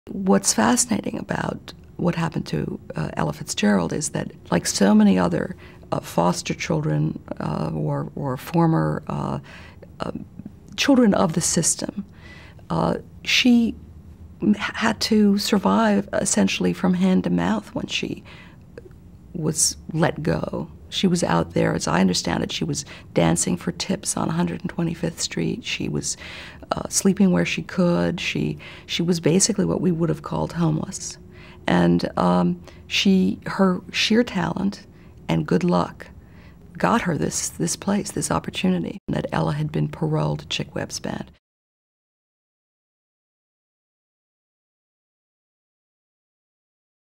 What's fascinating about what happened to Ella Fitzgerald is that, like so many other foster children or former children of the system, she had to survive essentially from hand to mouth when she was let go. She was out there, as I understand it, she was dancing for tips on 125th Street. She was sleeping where she could. She was basically what we would have called homeless. And her sheer talent and good luck got her this place, this opportunity. That Ella had been paroled to Chick Webb's band.